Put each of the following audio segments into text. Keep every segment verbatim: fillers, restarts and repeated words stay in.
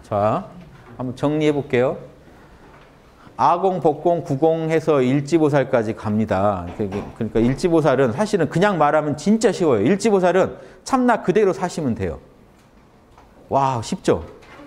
자, 한번 정리해 볼게요. 아공, 법공, 구공 해서 일지보살까지 갑니다. 그러니까 일지보살은 사실은 그냥 말하면 진짜 쉬워요. 일지보살은 참나 그대로 사시면 돼요. 와, 쉽죠?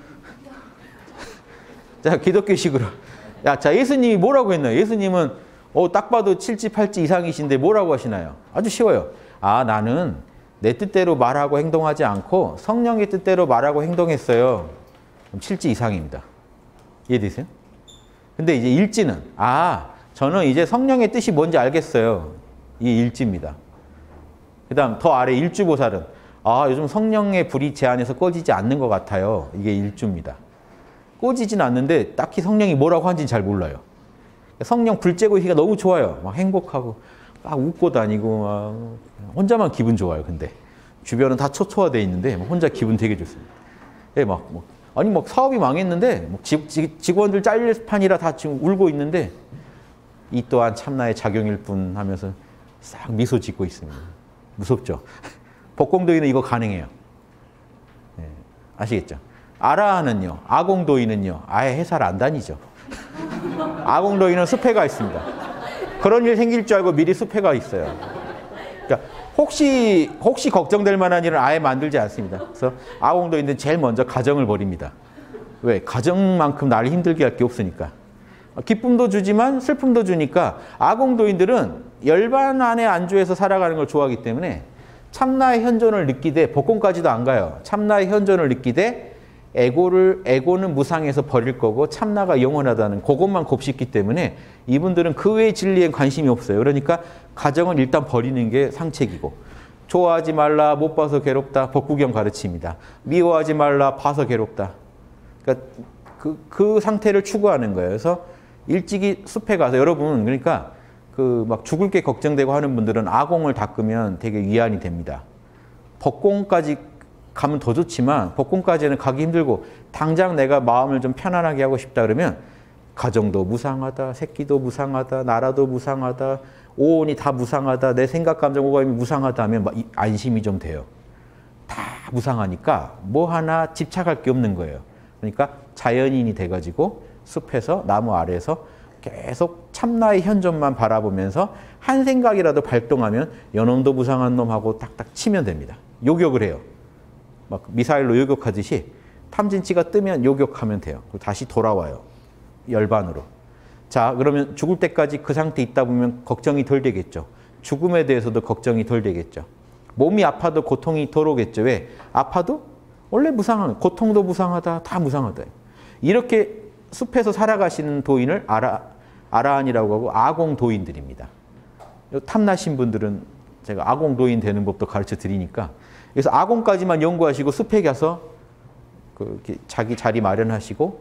자, 기독교식으로. 야, 자, 예수님이 뭐라고 했나요? 예수님은 어, 딱 봐도 칠지, 팔지 이상이신데 뭐라고 하시나요? 아주 쉬워요. 아, 나는 내 뜻대로 말하고 행동하지 않고 성령의 뜻대로 말하고 행동했어요. 그럼 칠지 이상입니다. 이해되세요? 근데 이제 일지는 아, 저는 이제 성령의 뜻이 뭔지 알겠어요. 이 일지입니다. 그 다음 더 아래 일주보살은 아, 요즘 성령의 불이 제 안에서 꺼지지 않는 것 같아요. 이게 일주입니다. 꺼지진 않는데 딱히 성령이 뭐라고 하는지 잘 몰라요. 성령 불 쬐고 있기가 너무 좋아요. 막 행복하고 막 웃고 다니고 막 혼자만 기분 좋아요. 근데 주변은 다 초토화되어 있는데 혼자 기분 되게 좋습니다. 예, 막, 막 아니 막 사업이 망했는데 막 직, 직, 직원들 잘릴 판이라 다 지금 울고 있는데 이 또한 참나의 작용일 뿐 하면서 싹 미소 짓고 있습니다. 무섭죠? 법공도인은 이거 가능해요. 예, 아시겠죠? 아라한은요, 아공도인은요, 아예 회사를 안 다니죠. 아공도인은 습회가 있습니다. 그런 일 생길 줄 알고 미리 습회가 있어요. 그러니까 혹시 혹시 걱정될 만한 일은 아예 만들지 않습니다. 그래서 아공도인들은 제일 먼저 가정을 버립니다. 왜? 가정만큼 나를 힘들게 할 게 없으니까. 기쁨도 주지만 슬픔도 주니까 아공도인들은 열반 안에 안주해서 살아가는 걸 좋아하기 때문에 참나의 현존을 느끼되 법공까지도 안 가요. 참나의 현존을 느끼되 에고를, 에고는 무상해서 버릴 거고 참나가 영원하다는 그것만 곱씹기 때문에 이분들은 그 외의 진리에 관심이 없어요. 그러니까 가정은 일단 버리는 게 상책이고 좋아하지 말라, 못 봐서 괴롭다, 법구경 가르칩니다. 미워하지 말라, 봐서 괴롭다. 그러니까 그, 그 상태를 추구하는 거예요. 그래서 일찍이 숲에 가서 여러분 그러니까 그 막 죽을 게 걱정되고 하는 분들은 아공을 닦으면 되게 위안이 됩니다. 법공까지 가면 더 좋지만 법공까지는 가기 힘들고 당장 내가 마음을 좀 편안하게 하고 싶다 그러면 가정도 무상하다, 새끼도 무상하다, 나라도 무상하다, 오온이 다 무상하다, 내 생각, 감정, 오감이 무상하다 하면 안심이 좀 돼요. 다 무상하니까 뭐 하나 집착할 게 없는 거예요. 그러니까 자연인이 돼가지고 숲에서 나무 아래에서 계속 참나의 현존만 바라보면서 한 생각이라도 발동하면 연놈도 무상한 놈하고 딱딱 치면 됩니다. 요격을 해요. 막 미사일로 요격하듯이 탐진치가 뜨면 요격하면 돼요. 그리고 다시 돌아와요. 열반으로. 자, 그러면 죽을 때까지 그 상태에 있다 보면 걱정이 덜 되겠죠. 죽음에 대해서도 걱정이 덜 되겠죠. 몸이 아파도 고통이 덜 오겠죠. 왜? 아파도 원래 무상한, 고통도 무상하다, 다 무상하다. 이렇게 숲에서 살아가시는 도인을 아라, 아라한이라고 하고 아공도인들입니다. 탐나신 분들은 제가 아공도인 되는 법도 가르쳐 드리니까 그래서 아공까지만 연구하시고 숲에 가서 그 자기 자리 마련하시고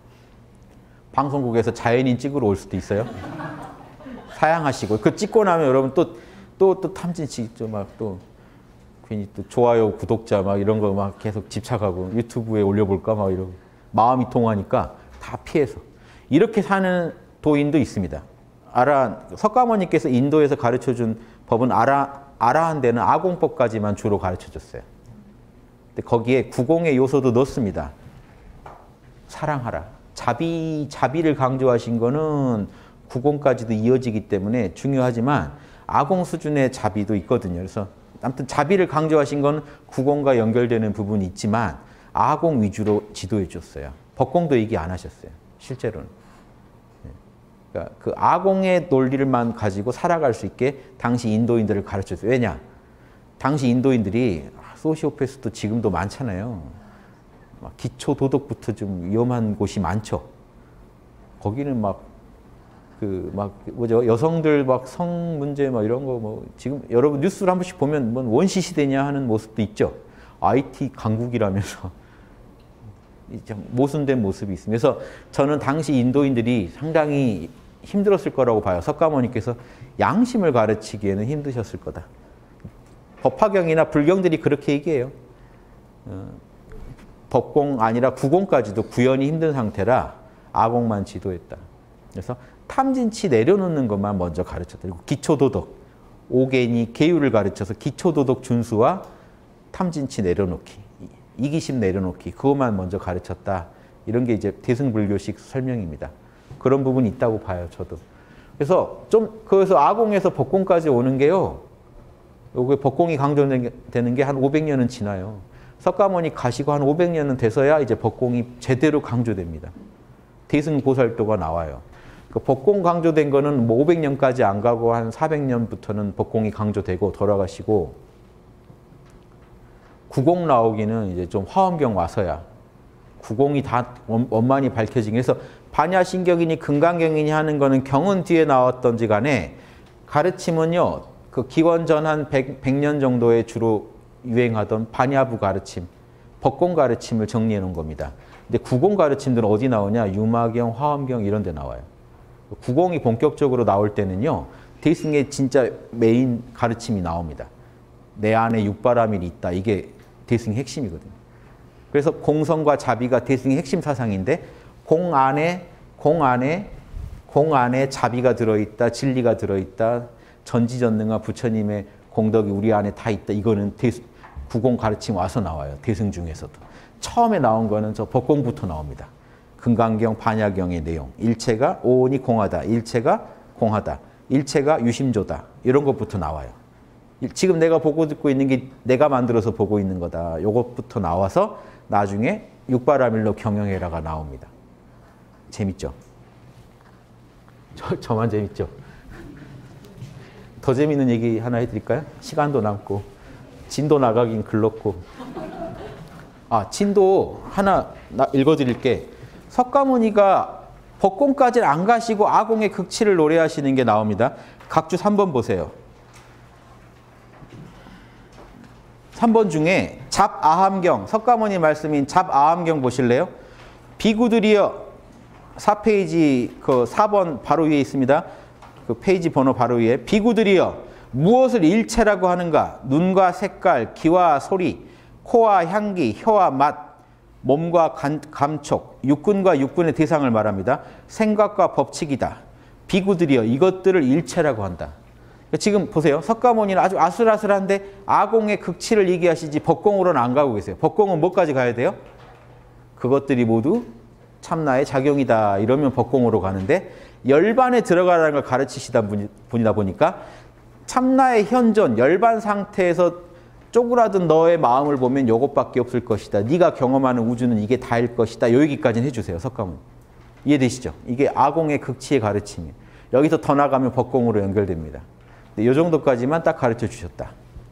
방송국에서 자연인 찍으러 올 수도 있어요. 사양하시고 그 찍고 나면 여러분 또 또 또 탐진치 막 또 괜히 또 좋아요 구독자 막 이런 거 막 계속 집착하고 유튜브에 올려볼까 막 이러고 마음이 통하니까 다 피해서 이렇게 사는 도인도 있습니다. 아라한 석가모니께서 인도에서 가르쳐준 법은 아라 아라한 데는 아공법까지만 주로 가르쳐줬어요. 근데 거기에 구공의 요소도 넣습니다. 사랑하라. 자비, 자비를 강조하신 거는 구공까지도 이어지기 때문에 중요하지만 아공 수준의 자비도 있거든요. 그래서 아무튼 자비를 강조하신 건 구공과 연결되는 부분이 있지만 아공 위주로 지도해 줬어요. 법공도 얘기 안 하셨어요. 실제로는. 그러니까 그 아공의 논리를만 가지고 살아갈 수 있게 당시 인도인들을 가르쳤어요. 왜냐? 당시 인도인들이 소시오패스도 지금도 많잖아요. 막 기초 도덕부터 좀 위험한 곳이 많죠. 거기는 막 그 막 뭐죠? 여성들 막 성 문제 막 이런 거 뭐 지금 여러분 뉴스를 한 번씩 보면 뭔 원시 시대냐 하는 모습도 있죠. 아이티 강국이라면서 모순된 모습이 있습니다. 그래서 저는 당시 인도인들이 상당히 힘들었을 거라고 봐요. 석가모니께서 양심을 가르치기에는 힘드셨을 거다. 법화경이나 불경들이 그렇게 얘기해요. 어, 법공 아니라 구공까지도 구현이 힘든 상태라 아공만 지도했다. 그래서 탐진치 내려놓는 것만 먼저 가르쳤다. 그리고 기초도덕, 오개니, 계율을 가르쳐서 기초도덕 준수와 탐진치 내려놓기, 이기심 내려놓기 그것만 먼저 가르쳤다. 이런 게 이제 대승불교식 설명입니다. 그런 부분이 있다고 봐요, 저도. 그래서 좀 그래서 아공에서 법공까지 오는 게요. 요게 법공이 강조되는 게 한 오백 년은 지나요. 석가모니 가시고 한 오백 년은 돼서야 이제 법공이 제대로 강조됩니다. 대승보살도가 나와요. 그 법공 강조된 거는 뭐 오백 년까지 안 가고 한 사백 년부터는 법공이 강조되고 돌아가시고 구공 나오기는 이제 좀 화엄경 와서야 구공이 다 원만히 밝혀지긴 해서 반야신경이니 금강경이니 하는 거는 경은 뒤에 나왔던지 간에 가르침은요. 그 기원전 한 백 년 정도에 주로 유행하던 반야부 가르침, 법공 가르침을 정리해 놓은 겁니다. 근데 구공 가르침들은 어디 나오냐? 유마경, 화엄경 이런 데 나와요. 구공이 본격적으로 나올 때는요. 대승의 진짜 메인 가르침이 나옵니다. 내 안에 육바라밀이 있다. 이게 대승의 핵심이거든요. 그래서 공성과 자비가 대승의 핵심 사상인데 공 안에 공 안에 공 안에 자비가 들어있다. 진리가 들어있다. 전지전능한 부처님의 공덕이 우리 안에 다 있다. 이거는 대승, 구공 가르침 와서 나와요. 대승 중에서도. 처음에 나온 거는 저 법공부터 나옵니다. 금강경, 반야경의 내용. 일체가 오온이 공하다. 일체가 공하다. 일체가 유심조다. 이런 것부터 나와요. 지금 내가 보고 듣고 있는 게 내가 만들어서 보고 있는 거다. 이것부터 나와서 나중에 육바라밀로 경영해라가 나옵니다. 재밌죠? 저, 저만 재밌죠? 더 재밌는 얘기 하나 해드릴까요? 시간도 남고 진도 나가긴 글렀고. 아, 진도 하나 읽어드릴게. 석가모니가 법공까지는 안 가시고 아공의 극치를 노래하시는 게 나옵니다. 각주 삼 번 보세요. 삼 번 중에 잡아함경, 석가모니 말씀인 잡아함경 보실래요? 비구들이여, 사 페이지 그 사 번 바로 위에 있습니다. 그 페이지 번호 바로 위에. 비구들이여, 무엇을 일체라고 하는가? 눈과 색깔, 귀와 소리, 코와 향기, 혀와 맛, 몸과 간, 감촉, 육군과 육군의 대상을 말합니다. 생각과 법칙이다. 비구들이여, 이것들을 일체라고 한다. 지금 보세요. 석가모니는 아주 아슬아슬한데 아공의 극치를 얘기하시지 법공으로는 안 가고 계세요. 법공은 뭐까지 가야 돼요? 그것들이 모두 참나의 작용이다. 이러면 법공으로 가는데 열반에 들어가라는 걸 가르치시다 분이다 보니까 참나의 현존, 열반 상태에서 쪼그라든 너의 마음을 보면 이것밖에 없을 것이다. 네가 경험하는 우주는 이게 다일 것이다. 여기까지는 해주세요. 석가모니. 이해되시죠? 이게 아공의 극치의 가르침이에요. 여기서 더 나가면 법공으로 연결됩니다. 이 정도까지만 딱 가르쳐 주셨다.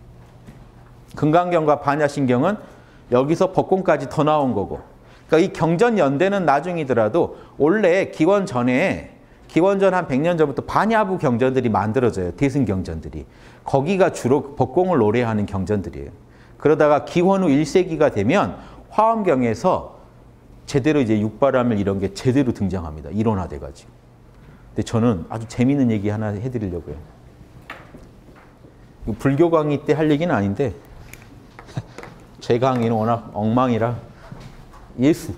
금강경과 반야신경은 여기서 법공까지 더 나온 거고. 그러니까 이 경전 연대는 나중이더라도 원래 기원 전에 기원전 한 백 년 전부터 반야부 경전들이 만들어져요. 대승 경전들이. 거기가 주로 법공을 노래하는 경전들이에요. 그러다가 기원 후 일 세기가 되면 화엄경에서 제대로 이제 육바라밀 이런 게 제대로 등장합니다. 이론화돼가지고. 근데 저는 아주 재미있는 얘기 하나 해드리려고요. 불교 강의 때 할 얘기는 아닌데 제 강의는 워낙 엉망이라 예수.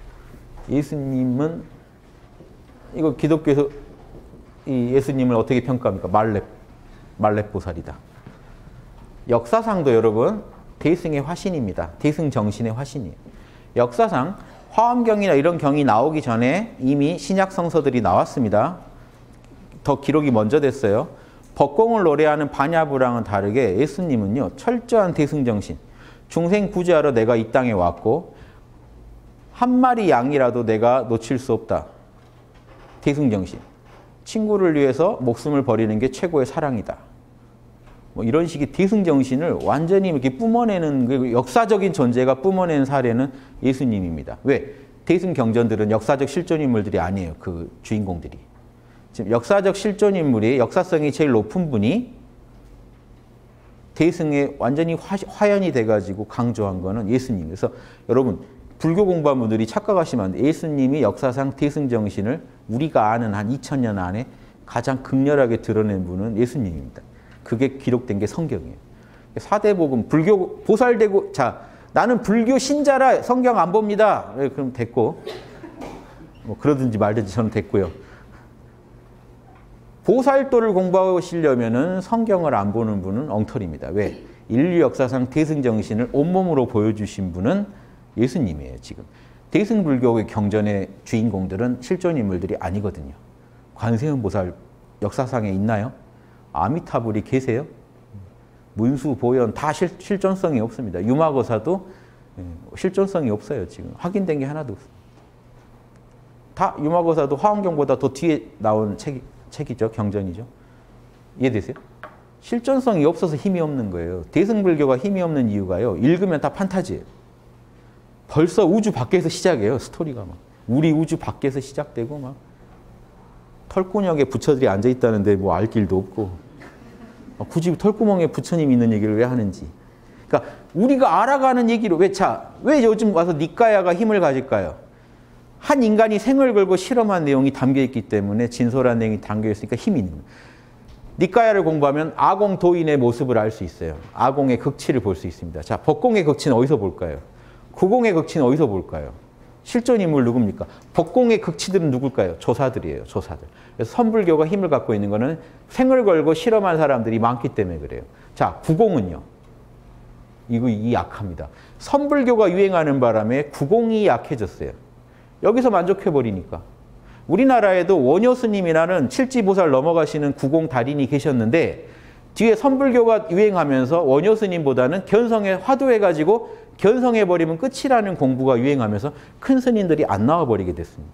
예수님은 이거 기독교에서 이 예수님을 어떻게 평가합니까? 말렙. 말렙 보살이다. 역사상도 여러분 대승의 화신입니다. 대승 정신의 화신이에요. 역사상 화엄경이나 이런 경이 나오기 전에 이미 신약 성서들이 나왔습니다. 더 기록이 먼저 됐어요. 법공을 노래하는 반야부랑은 다르게 예수님은요. 철저한 대승정신. 중생 구제하러 내가 이 땅에 왔고 한 마리 양이라도 내가 놓칠 수 없다. 대승정신. 친구를 위해서 목숨을 버리는 게 최고의 사랑이다. 뭐 이런 식의 대승정신을 완전히 이렇게 뿜어내는 그 역사적인 존재가 뿜어낸 사례는 예수님입니다. 왜? 대승경전들은 역사적 실존인물들이 아니에요. 그 주인공들이. 지금 역사적 실존인물이 역사성이 제일 높은 분이 대승에 완전히 화, 화연이 돼가지고 강조한 거는 예수님. 그래서 여러분 불교 공부한 분들이 착각하시면 안 돼요. 예수님이 역사상 대승정신을 우리가 아는 한 이천 년 안에 가장 극렬하게 드러낸 분은 예수님입니다. 그게 기록된 게 성경이에요. 사대복음, 불교 보살되고, 자, 나는 불교 신자라 성경 안 봅니다. 네, 그럼 됐고. 뭐 그러든지 말든지 저는 됐고요. 보살도를 공부하시려면은 성경을 안 보는 분은 엉터리입니다. 왜? 인류 역사상 대승정신을 온몸으로 보여주신 분은 예수님이에요, 지금. 대승불교의 경전의 주인공들은 실존 인물들이 아니거든요. 관세음 보살 역사상에 있나요? 아미타불이 계세요? 문수, 보현 다 실, 실존성이 없습니다. 유마거사도 실존성이 없어요. 지금 확인된 게 하나도 없어요. 다 유마거사도 화엄경보다 더 뒤에 나온 책, 책이죠. 경전이죠. 이해되세요? 실존성이 없어서 힘이 없는 거예요. 대승불교가 힘이 없는 이유가요. 읽으면 다 판타지예요. 벌써 우주 밖에서 시작해요. 스토리가 막. 우리 우주 밖에서 시작되고 막 털구녕에 부처들이 앉아있다는데 뭐 알 길도 없고 굳이 털구멍에 부처님이 있는 얘기를 왜 하는지. 그러니까 우리가 알아가는 얘기로 왜 자, 왜 요즘 와서 니까야가 힘을 가질까요? 한 인간이 생을 걸고 실험한 내용이 담겨있기 때문에 진솔한 내용이 담겨있으니까 힘이 있는 거예요. 니까야를 공부하면 아공도인의 모습을 알 수 있어요. 아공의 극치를 볼 수 있습니다. 자, 법공의 극치는 어디서 볼까요? 구공의 극치는 어디서 볼까요? 실존 인물 누굽니까? 법공의 극치들은 누굴까요? 조사들이에요. 조사들. 그래서 선불교가 힘을 갖고 있는 거는 생을 걸고 실험한 사람들이 많기 때문에 그래요. 자, 구공은요. 이거 이 약합니다. 선불교가 유행하는 바람에 구공이 약해졌어요. 여기서 만족해버리니까. 우리나라에도 원효 스님이라는 칠지보살 넘어가시는 구공 달인이 계셨는데 뒤에 선불교가 유행하면서 원효 스님보다는 견성에 화두해가지고 견성해버리면 끝이라는 공부가 유행하면서 큰 스님들이 안 나와버리게 됐습니다.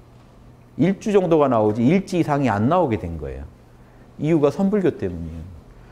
일주 정도가 나오지 일지 이상이 안 나오게 된 거예요. 이유가 선불교 때문이에요.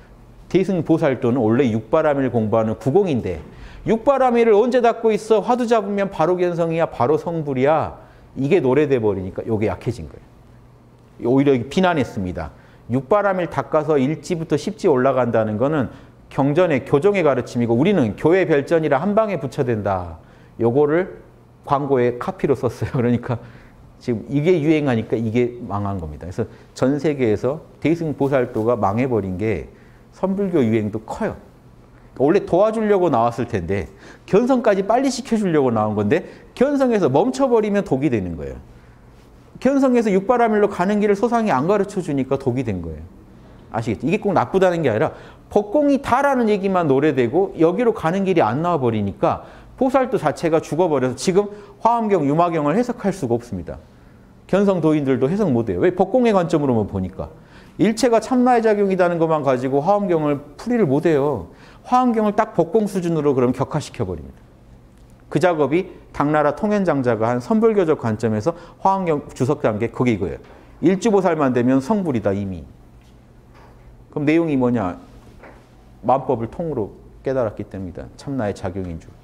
대승보살도는 원래 육바라밀 공부하는 구공인데 육바라밀을 언제 닫고 있어? 화두 잡으면 바로 견성이야, 바로 성불이야. 이게 노래돼 버리니까 이게 약해진 거예요. 오히려 비난했습니다. 육바라밀 닦아서 일지부터 십지 올라간다는 거는 경전의 교종의 가르침이고 우리는 교회 별전이라 한 방에 붙여댄다. 요거를 광고에 카피로 썼어요. 그러니까 지금 이게 유행하니까 이게 망한 겁니다. 그래서 전 세계에서 대승보살도가 망해버린 게 선불교 유행도 커요. 원래 도와주려고 나왔을 텐데 견성까지 빨리 시켜주려고 나온 건데 견성에서 멈춰버리면 독이 되는 거예요. 견성에서 육바라밀로 가는 길을 소상이 안 가르쳐 주니까 독이 된 거예요. 아시겠죠? 이게 꼭 나쁘다는 게 아니라 법공이 다라는 얘기만 노래되고 여기로 가는 길이 안 나와버리니까 보살도 자체가 죽어버려서 지금 화엄경, 유마경을 해석할 수가 없습니다. 견성도인들도 해석 못해요. 왜? 법공의 관점으로만 보니까. 일체가 참나의 작용이라는 것만 가지고 화엄경을 풀이를 못해요. 화엄경을 딱 법공 수준으로 그럼 격화시켜버립니다. 그 작업이 당나라 통현장자가 한 선불교적 관점에서 화엄경 주석 단계 그게 이거예요. 일주보살만 되면 성불이다 이미. 그럼 내용이 뭐냐? 만법을 통으로 깨달았기 때문이다. 참나의 작용인 줄.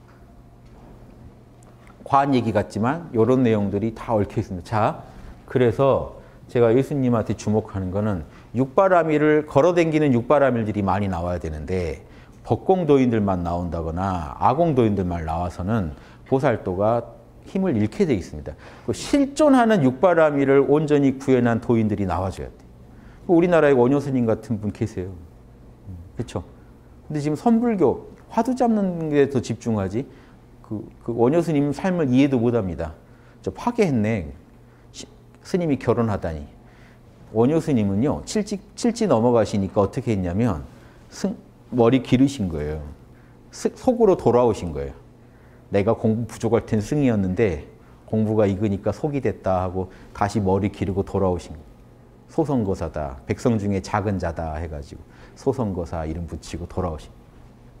과한 얘기 같지만 이런 내용들이 다 얽혀 있습니다. 자, 그래서 제가 예수님한테 주목하는 거는 육바라밀을 걸어댕기는 육바라밀들이 많이 나와야 되는데 법공도인들만 나온다거나 아공도인들만 나와서는 보살도가 힘을 잃게 돼 있습니다. 실존하는 육바라밀을 온전히 구현한 도인들이 나와줘야 돼요. 우리나라에 원효 스님 같은 분 계세요. 그렇죠? 근데 지금 선불교 화두 잡는 게 더 집중하지 그, 그 원효 스님 삶을 이해도 못합니다. 저 파괴했네. 시, 스님이 결혼하다니. 원효 스님은요 칠지, 칠지 넘어가시니까 어떻게 했냐면 승, 머리 기르신 거예요. 스, 속으로 돌아오신 거예요. 내가 공부 부족할 땐 승이었는데 공부가 익으니까 속이 됐다 하고 다시 머리 기르고 돌아오신 거예요. 소선거사다. 백성 중에 작은 자다 해가지고 소선거사 이름 붙이고 돌아오신 거예요.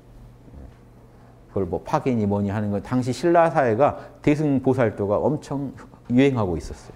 그걸 뭐 파견이 뭐니 하는 건 당시 신라 사회가 대승보살도가 엄청 유행하고 있었어요.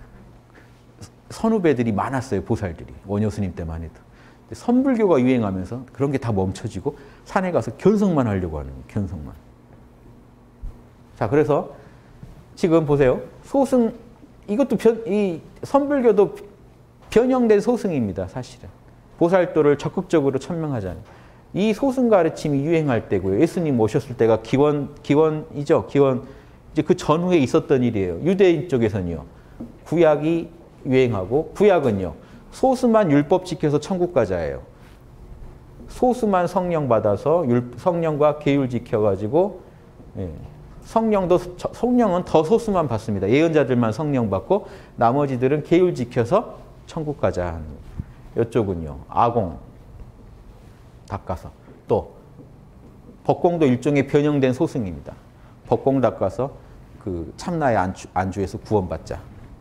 선후배들이 많았어요. 보살들이. 원효 스님 때만 해도. 근데 선불교가 유행하면서 그런 게 다 멈춰지고 산에 가서 견성만 하려고 하는 거예요. 견성만. 자, 그래서 지금 보세요. 소승 이것도 변, 이 선불교도 변형된 소승입니다. 사실은. 보살도를 적극적으로 천명하잖아요. 이 소승 가르침이 유행할 때고요. 예수님 오셨을 때가 기원, 기원이죠. 기원. 이제 그 전후에 있었던 일이에요. 유대인 쪽에서는요. 구약이 유행하고 구약은요. 소수만 율법 지켜서 천국 가자예요. 소수만 성령 받아서 율, 성령과 계율 지켜가지고 예. 성령도 성령은 더 소수만 받습니다. 예언자들만 성령 받고 나머지들은 계율 지켜서 천국 가자 하는 거예요. 이쪽은요. 아공 닦아서 또 법공도 일종의 변형된 소승입니다. 법공 닦아서 그 참나의 안주, 안주에서 구원받자.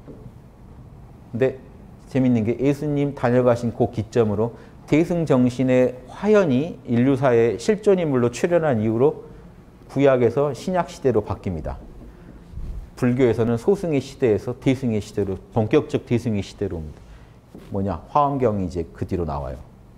근데 재밌는 게 예수님 다녀가신 그 기점으로 대승정신의 화연이 인류사의 실존인물로 출현한 이후로 구약에서 신약 시대로 바뀝니다. 불교에서는 소승의 시대에서 대승의 시대로, 본격적 대승의 시대로 옵니다. 뭐냐? 화엄경이 이제 그 뒤로 나와요.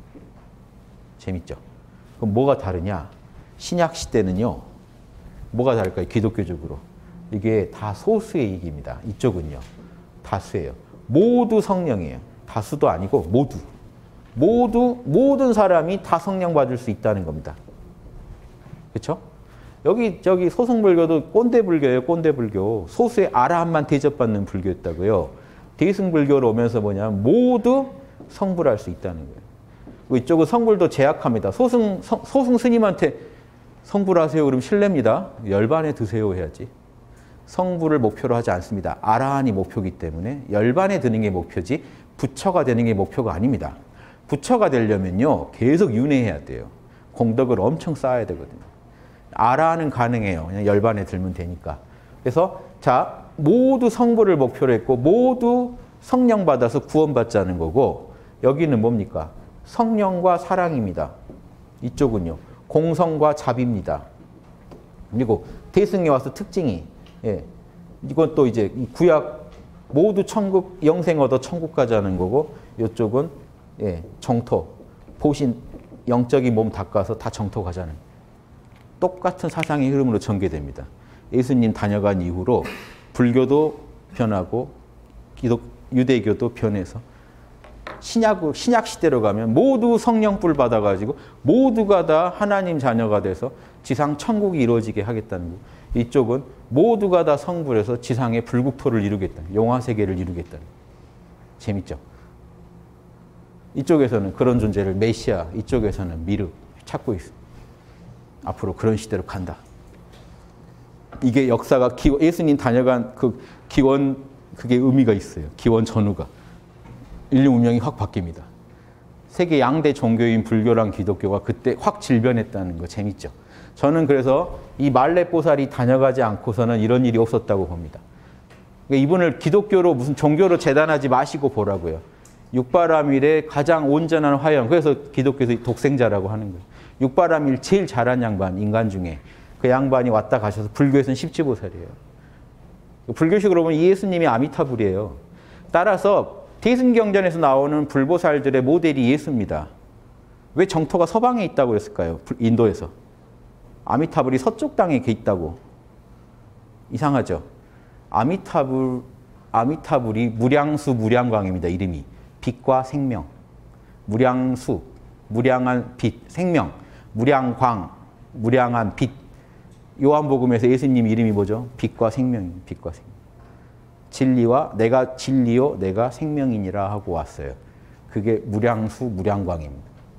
재밌죠? 그럼 뭐가 다르냐? 신약 시대는요, 뭐가 다를까요? 기독교적으로. 이게 다 소수의 얘기입니다. 이쪽은요, 다수예요. 모두 성령이에요. 다수도 아니고 모두. 모두, 모든 사람이 다 성령 받을 수 있다는 겁니다. 그렇죠? 여기 저기 소승불교도 꼰대불교예요. 꼰대불교. 소수의 아라함만 대접받는 불교였다고요. 대승불교로 오면서 뭐냐면 모두 성불할 수 있다는 거예요. 이쪽은 성불도 제약합니다. 소승, 성, 소승 스님한테 성불하세요. 그러면 실례입니다. 열반에 드세요 해야지. 성불을 목표로 하지 않습니다. 아라한이 목표이기 때문에 열반에 드는 게 목표지 부처가 되는 게 목표가 아닙니다. 부처가 되려면요, 계속 윤회해야 돼요. 공덕을 엄청 쌓아야 되거든요. 아라한은 가능해요. 그냥 열반에 들면 되니까. 그래서 자, 모두 성불을 목표로 했고 모두 성령 받아서 구원받자는 거고, 여기는 뭡니까? 성령과 사랑입니다. 이쪽은요, 공성과 자비입니다. 그리고 대승에 와서 특징이, 예, 이건 또 이제 구약 모두 천국, 영생 얻어 천국 가자는 거고, 이쪽은 예, 정토, 보신 영적인 몸 닦아서 다 정토 가자는 거예요. 똑같은 사상의 흐름으로 전개됩니다. 예수님 다녀간 이후로 불교도 변하고 기독, 유대교도 변해서 신약, 신약 시대로 가면 모두 성령불 받아가지고 모두가 다 하나님 자녀가 돼서 지상 천국이 이루어지게 하겠다는 거예요. 이쪽은 모두가 다 성불해서 지상의 불국토를 이루겠다는, 용화세계를 이루겠다는 거예요. 재밌죠? 이쪽에서는 그런 존재를 메시아, 이쪽에서는 미르 찾고 있습니다. 앞으로 그런 시대로 간다. 이게 역사가 기, 예수님 다녀간 그 기원, 그게 의미가 있어요. 기원 전후가. 인류 운명이 확 바뀝니다. 세계 양대 종교인 불교랑 기독교가 그때 확 질변했다는 거 재밌죠. 저는 그래서 이 말레보살이 다녀가지 않고서는 이런 일이 없었다고 봅니다. 그러니까 이분을 기독교로 무슨 종교로 재단하지 마시고 보라고요. 육바라밀의 가장 온전한 화형, 그래서 기독교에서 독생자라고 하는 거예요. 육바라밀 제일 잘한 양반, 인간 중에. 그 양반이 왔다 가셔서 불교에서는 십지보살이에요. 불교식으로 보면 예수님이 아미타불이에요. 따라서 대승경전에서 나오는 불보살들의 모델이 예수입니다. 왜 정토가 서방에 있다고 했을까요? 인도에서. 아미타불이 서쪽 땅에 있다고. 이상하죠? 아미타불, 아미타불이 무량수 무량광입니다. 이름이. 빛과 생명. 무량수, 무량한 빛, 생명. 무량광, 무량한 빛. 요한복음에서 예수님 이름이 뭐죠? 빛과 생명입니다. 빛과 생명. 진리와 내가 진리요 내가 생명이니라 하고 왔어요. 그게 무량수 무량광입니다.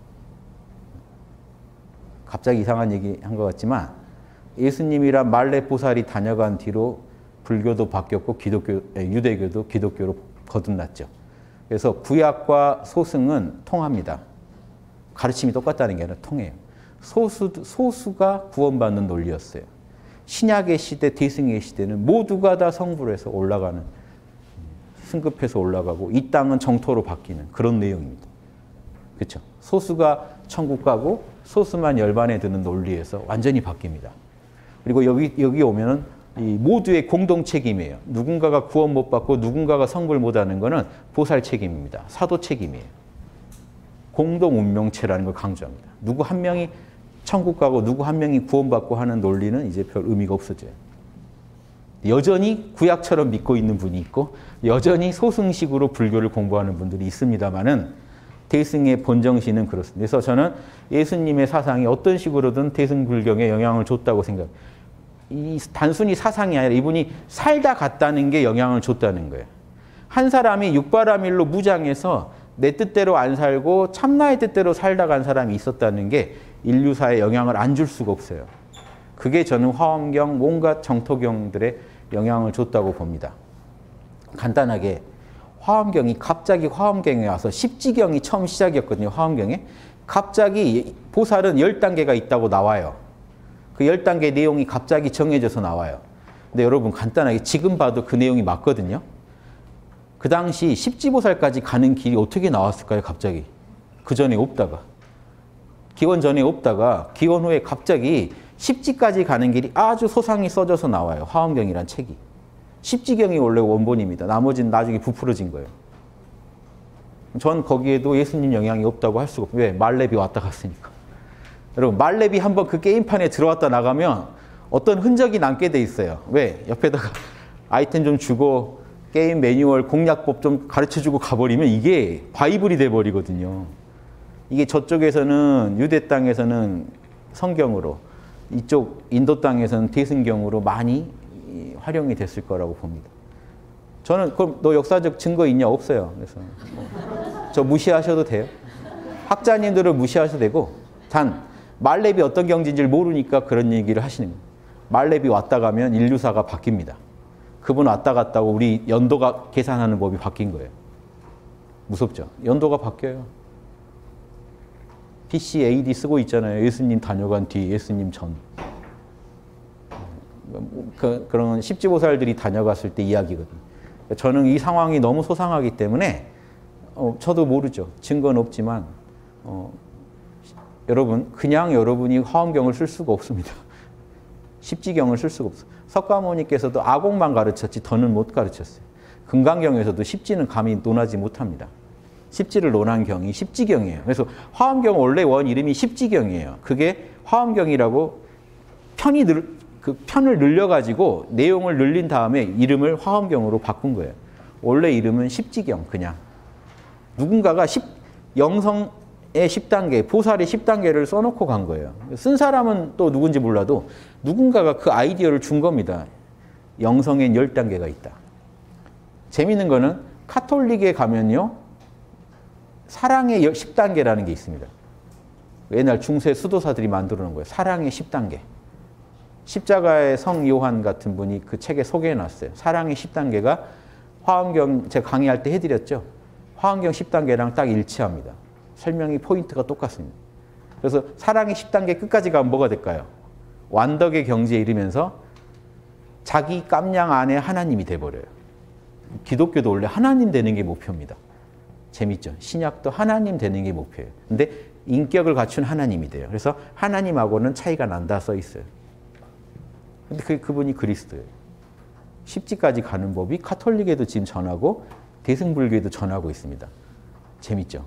갑자기 이상한 얘기 한 것 같지만 예수님이란 말레보살이 다녀간 뒤로 불교도 바뀌었고 기독교, 유대교도 기독교로 거듭났죠. 그래서 구약과 소승은 통합니다. 가르침이 똑같다는 게 아니라 통해요. 소수, 소수가 구원받는 논리였어요. 신약의 시대, 대승의 시대는 모두가 다 성불해서 올라가는, 승급해서 올라가고 이 땅은 정토로 바뀌는 그런 내용입니다. 그렇죠? 소수가 천국 가고 소수만 열반에 드는 논리에서 완전히 바뀝니다. 그리고 여기, 여기 오면은 이 모두의 공동 책임이에요. 누군가가 구원 못 받고 누군가가 성불 못 하는 거는 보살 책임입니다. 사도 책임이에요. 공동 운명체라는 걸 강조합니다. 누구 한 명이 천국 가고 누구 한 명이 구원받고 하는 논리는 이제 별 의미가 없어져요. 여전히 구약처럼 믿고 있는 분이 있고 여전히 소승식으로 불교를 공부하는 분들이 있습니다만은 대승의 본정신은 그렇습니다. 그래서 저는 예수님의 사상이 어떤 식으로든 대승 불경에 영향을 줬다고 생각해요. 이 단순히 사상이 아니라 이분이 살다 갔다는 게 영향을 줬다는 거예요. 한 사람이 육바라밀로 무장해서 내 뜻대로 안 살고 참나의 뜻대로 살다 간 사람이 있었다는 게 인류사에 영향을 안 줄 수가 없어요. 그게 저는 화엄경, 온갖 정토경들의 영향을 줬다고 봅니다. 간단하게 화엄경이 갑자기 화엄경에 와서 십지경이 처음 시작이었거든요. 화엄경에. 갑자기 보살은 열 단계가 있다고 나와요. 그 열 단계 내용이 갑자기 정해져서 나와요. 근데 여러분 간단하게 지금 봐도 그 내용이 맞거든요. 그 당시 십지보살까지 가는 길이 어떻게 나왔을까요? 갑자기. 그 전에 없다가. 기원 전에 없다가 기원 후에 갑자기 십지까지 가는 길이 아주 소상히 써져서 나와요. 화엄경이란 책이. 십지경이 원래 원본입니다. 나머지는 나중에 부풀어진 거예요. 전 거기에도 예수님 영향이 없다고 할 수가 없어요. 왜? 말렙이 왔다 갔으니까. 여러분 말렙이 한번 그 게임판에 들어왔다 나가면 어떤 흔적이 남게 돼 있어요. 왜? 옆에다가 아이템 좀 주고 게임 매뉴얼 공략법 좀 가르쳐주고 가버리면 이게 바이블이 돼버리거든요. 이게 저쪽에서는 유대 땅에서는 성경으로 이쪽 인도 땅에서는 대승경으로 많이 활용이 됐을 거라고 봅니다. 저는 그럼 너 역사적 증거 있냐? 없어요. 그래서 뭐 저 무시하셔도 돼요. 학자님들을 무시하셔도 되고 단 말렙이 어떤 경지인지를 모르니까 그런 얘기를 하시는 거예요. 말렙이 왔다 가면 인류사가 바뀝니다. 그분 왔다 갔다고 우리 연도가 계산하는 법이 바뀐 거예요. 무섭죠? 연도가 바뀌어요. 비씨, 에이디 쓰고 있잖아요. 예수님 다녀간 뒤, 예수님 전. 그, 그런 십지보살들이 다녀갔을 때 이야기거든요. 저는 이 상황이 너무 소상하기 때문에 어, 저도 모르죠. 증거는 없지만 어, 여러분 그냥 여러분이 화엄경을 쓸 수가 없습니다. 십지경을 쓸 수가 없어요. 석가모니께서도 아곡만 가르쳤지 더는 못 가르쳤어요. 금강경에서도 십지는 감히 논하지 못합니다. 십지를 논한 경이 십지경이에요. 그래서 화엄경 원래 원 이름이 십지경이에요. 그게 화엄경이라고 편이 늘, 그 편을 늘려가지고 내용을 늘린 다음에 이름을 화엄경으로 바꾼 거예요. 원래 이름은 십지경 그냥. 누군가가 십, 영성의 십 단계, 보살의 십 단계를 써놓고 간 거예요. 쓴 사람은 또 누군지 몰라도 누군가가 그 아이디어를 준 겁니다. 영성엔 열 단계가 있다. 재밌는 거는 카톨릭에 가면요. 사랑의 십 단계라는 게 있습니다. 옛날 중세 수도사들이 만들어 놓은 거예요. 사랑의 십 단계. 십자가의 성 요한 같은 분이 그 책에 소개해 놨어요. 사랑의 십 단계가 화엄경 제가 강의할 때 해드렸죠. 화엄경 십 단계랑 딱 일치합니다. 설명이 포인트가 똑같습니다. 그래서 사랑의 십 단계 끝까지 가면 뭐가 될까요? 완덕의 경지에 이르면서 자기 깜냥 안에 하나님이 돼버려요. 기독교도 원래 하나님 되는 게 목표입니다. 재밌죠? 신약도 하나님 되는 게 목표예요. 근데 인격을 갖춘 하나님이 돼요. 그래서 하나님하고는 차이가 난다 써 있어요. 근데 그, 그분이 그리스도예요. 십지까지 가는 법이 카톨릭에도 지금 전하고 대승불교에도 전하고 있습니다. 재밌죠?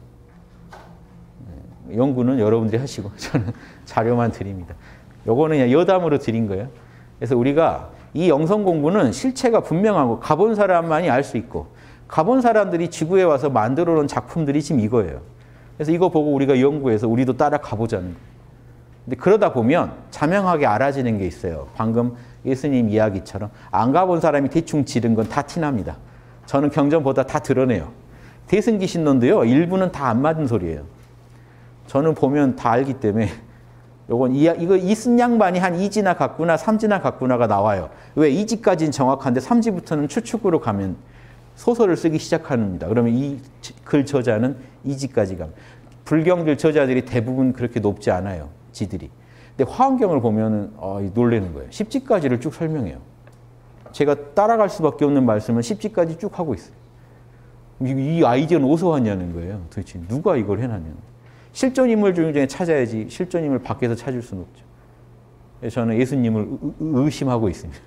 연구는 여러분들이 하시고 저는 자료만 드립니다. 요거는 그냥 여담으로 드린 거예요. 그래서 우리가 이 영성 공부는 실체가 분명하고 가본 사람만이 알 수 있고 가본 사람들이 지구에 와서 만들어 놓은 작품들이 지금 이거예요. 그래서 이거 보고 우리가 연구해서 우리도 따라 가보자는 거예요. 근데 그러다 보면 자명하게 알아지는 게 있어요. 방금 예수님 이야기처럼 안 가본 사람이 대충 지른 건 다 티납니다. 저는 경전보다 다 드러내요. 대승기신론도요. 일부는 다 안 맞는 소리예요. 저는 보면 다 알기 때문에 요건 이, 이거 이 쓴 양반이 한 이 지나 갔구나 삼 지나 갔구나가 나와요. 왜 이 지까지는 정확한데 삼 지부터는 추측으로 가면 소설을 쓰기 시작합니다. 그러면 이 글 저자는 이 지까지 가면 불경들 저자들이 대부분 그렇게 높지 않아요. 지들이. 근데 화엄경을 보면은 어, 놀라는 거예요. 십 지까지를 쭉 설명해요. 제가 따라갈 수밖에 없는 말씀을 십 지까지 쭉 하고 있어요. 이, 이 아이디어는 어디서 왔냐는 거예요. 도대체 누가 이걸 해놨냐는. 실존 인물 중에 찾아야지 실존 인물 밖에서 찾을 수는 없죠. 그래서 저는 예수님을 의, 의심하고 있습니다.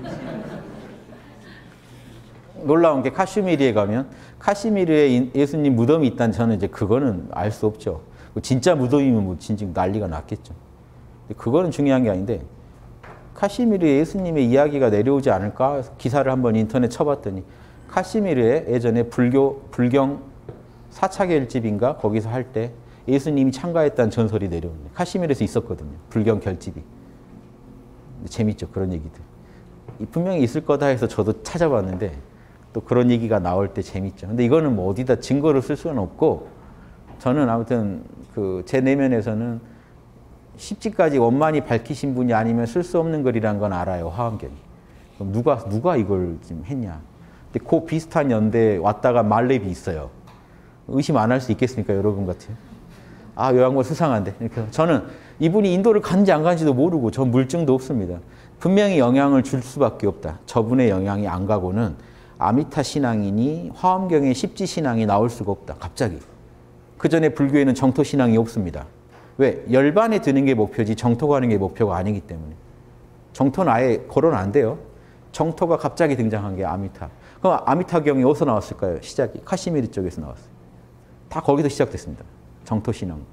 놀라운 게 카슈미르에 가면 카슈미르에 예수님 무덤이 있다는 저는 이제 그거는 알 수 없죠. 진짜 무덤이면 뭐 진짜 난리가 났겠죠. 그거는 중요한 게 아닌데 카슈미르에 예수님의 이야기가 내려오지 않을까 기사를 한번 인터넷 쳐봤더니 카슈미르에 예전에 불교 불경 사차결집인가 거기서 할 때 예수님이 참가했다는 전설이 내려오는데 카슈미르에서 있었거든요. 불경 결집이. 재밌죠. 그런 얘기들. 분명히 있을 거다 해서 저도 찾아봤는데 또 그런 얘기가 나올 때 재밌죠. 근데 이거는 뭐 어디다 증거를 쓸 수는 없고 저는 아무튼 그 제 내면에서는 십지까지 원만히 밝히신 분이 아니면 쓸 수 없는 글이란 건 알아요. 화엄경이. 그럼 누가 누가 이걸 지금 했냐. 근데 그 비슷한 연대에 왔다가 말렙이 있어요. 의심 안 할 수 있겠습니까? 여러분 같아요. 아, 요 양반 수상한데. 이렇게. 저는 이분이 인도를 간지 안 간지도 모르고 전 물증도 없습니다. 분명히 영향을 줄 수밖에 없다. 저분의 영향이 안 가고는 아미타 신앙이니 화엄경의 십지 신앙이 나올 수가 없다. 갑자기. 그 전에 불교에는 정토 신앙이 없습니다. 왜? 열반에 드는 게 목표지 정토 가는 게 목표가 아니기 때문에. 정토는 아예 거론 안 돼요. 정토가 갑자기 등장한 게 아미타. 그럼 아미타경이 어디서 나왔을까요? 시작이 카시미르 쪽에서 나왔어요. 다 거기서 시작됐습니다. 정토 신앙도.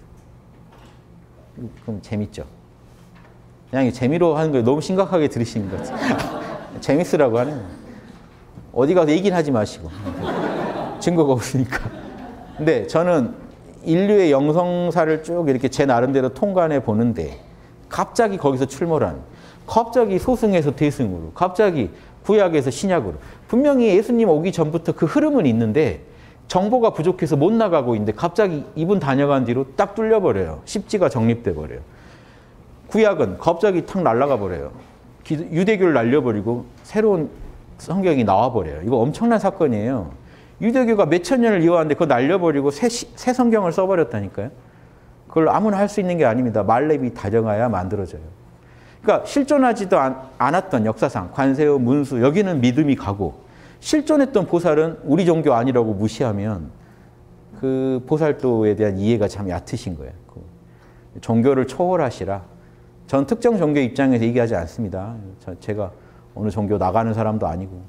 그럼 재밌죠? 그냥 재미로 하는 거 너무 심각하게 들으시는 것 같아요. 재밌으라고 하는 거예요. 어디 가서 얘기는 하지 마시고. 증거가 없으니까. 근데 저는 인류의 영성사를 쭉 이렇게 제 나름대로 통관해 보는데 갑자기 거기서 출몰한, 갑자기 소승에서 대승으로, 갑자기 구약에서 신약으로. 분명히 예수님 오기 전부터 그 흐름은 있는데 정보가 부족해서 못 나가고 있는데 갑자기 이분 다녀간 뒤로 딱 뚫려버려요. 십지가 정립돼 버려요. 구약은 갑자기 탁 날아가 버려요. 유대교를 날려버리고 새로운 성경이 나와버려요. 이거 엄청난 사건이에요. 유대교가 몇천 년을 이어왔는데 그거 날려버리고 새, 새 성경을 써버렸다니까요. 그걸 아무나 할 수 있는 게 아닙니다. 말렙이 다정하야 만들어져요. 그러니까 실존하지도 않, 않았던 역사상 관세어, 문수 여기는 믿음이 가고 실존했던 보살은 우리 종교 아니라고 무시하면 그 보살도에 대한 이해가 참 얕으신 거예요. 종교를 초월하시라. 전 특정 종교 입장에서 얘기하지 않습니다. 제가 어느 종교 나가는 사람도 아니고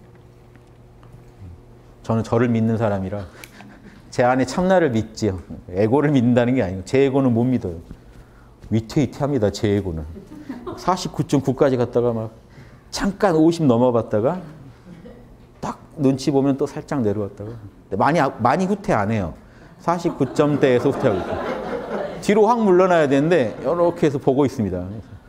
저는 저를 믿는 사람이라 제 안에 참나를 믿지요. 에고를 믿는다는 게 아니고 제 에고는 못 믿어요. 위태위태합니다. 제 에고는. 사십구 점 구까지 갔다가 막 잠깐 오십 넘어봤다가 딱 눈치 보면 또 살짝 내려왔다가 많이 많이 후퇴 안 해요. 사십구 점대에서 후퇴하고 있고. 뒤로 확 물러나야 되는데 이렇게 해서 보고 있습니다.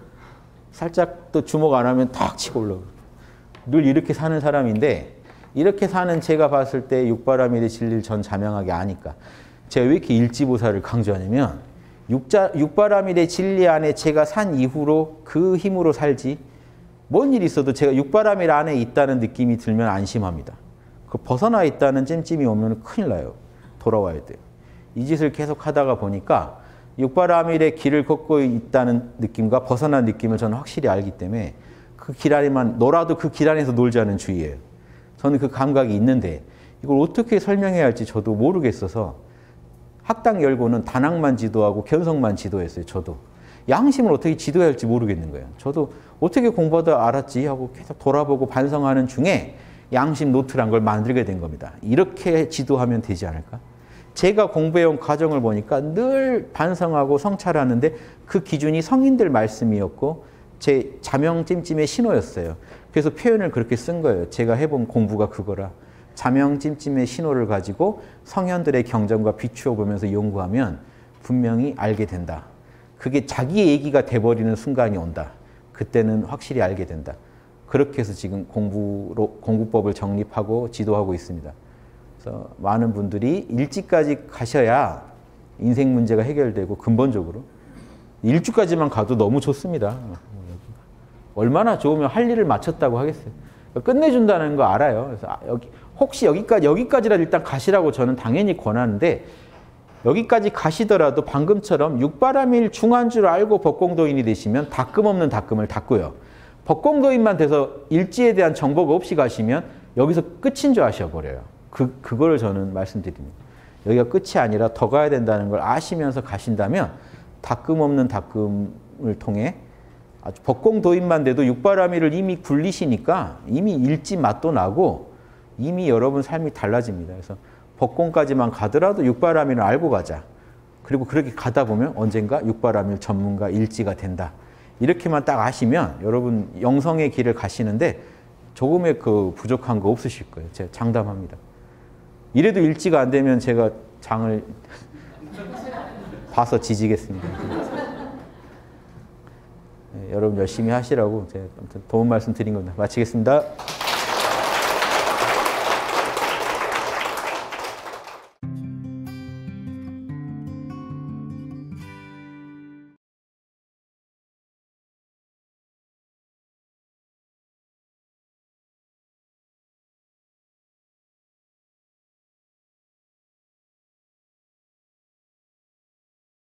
살짝 또 주목 안 하면 탁 치고 올라오고. 늘 이렇게 사는 사람인데 이렇게 사는 제가 봤을 때 육바라밀의 진리를 전 자명하게 아니까. 제가 왜 이렇게 일지보살을 강조하냐면 육자, 육바라밀의 진리 안에 제가 산 이후로 그 힘으로 살지 뭔 일이 있어도 제가 육바라밀 안에 있다는 느낌이 들면 안심합니다. 그 벗어나 있다는 찜찜이 오면 큰일 나요. 돌아와야 돼요. 이 짓을 계속 하다가 보니까 육바라밀의 길을 걷고 있다는 느낌과 벗어난 느낌을 저는 확실히 알기 때문에 그 길 안에만 놀아도 그 길 안에서 놀자는 주의예요. 저는 그 감각이 있는데 이걸 어떻게 설명해야 할지 저도 모르겠어서 학당 열고는 단학만 지도하고 견성만 지도했어요. 저도. 양심을 어떻게 지도해야 할지 모르겠는 거예요. 저도 어떻게 공부하다 알았지 하고 계속 돌아보고 반성하는 중에 양심 노트란 걸 만들게 된 겁니다. 이렇게 지도하면 되지 않을까? 제가 공부해온 과정을 보니까 늘 반성하고 성찰하는데 그 기준이 성인들 말씀이었고 제 자명찜찜의 신호였어요. 그래서 표현을 그렇게 쓴 거예요. 제가 해본 공부가 그거라. 자명찜찜의 신호를 가지고 성현들의 경전과 비추어 보면서 연구하면 분명히 알게 된다. 그게 자기 얘기가 돼버리는 순간이 온다. 그때는 확실히 알게 된다. 그렇게 해서 지금 공부로, 공부법을 정립하고 지도하고 있습니다. 그래서 많은 분들이 일지까지 가셔야 인생 문제가 해결되고 근본적으로 일주까지만 가도 너무 좋습니다. 얼마나 좋으면 할 일을 마쳤다고 하겠어요. 끝내준다는 거 알아요. 그래서 여기, 혹시 여기까지, 여기까지라도 일단 가시라고 저는 당연히 권하는데 여기까지 가시더라도 방금처럼 육바라밀 중한 줄 알고 법공도인이 되시면 닦음 없는 닦음을 닦고요. 법공도인만 돼서 일지에 대한 정보가 없이 가시면 여기서 끝인 줄 아셔버려요. 그, 그걸 저는 말씀드립니다. 여기가 끝이 아니라 더 가야 된다는 걸 아시면서 가신다면 닦음 없는 닦음을 통해 아주 법공도인만 돼도 육바라밀을 이미 굴리시니까 이미 일지 맛도 나고 이미 여러분 삶이 달라집니다. 그래서 법공까지만 가더라도 육바라밀을 알고 가자. 그리고 그렇게 가다 보면 언젠가 육바라밀 전문가 일지가 된다. 이렇게만 딱 아시면 여러분 영성의 길을 가시는데 조금의 그 부족한 거 없으실 거예요. 제가 장담합니다. 이래도 일지가 안 되면 제가 장을 봐서 지지겠습니다. 네, 여러분 열심히 하시라고 제가 아무튼 도움 말씀 드린 겁니다. 마치겠습니다.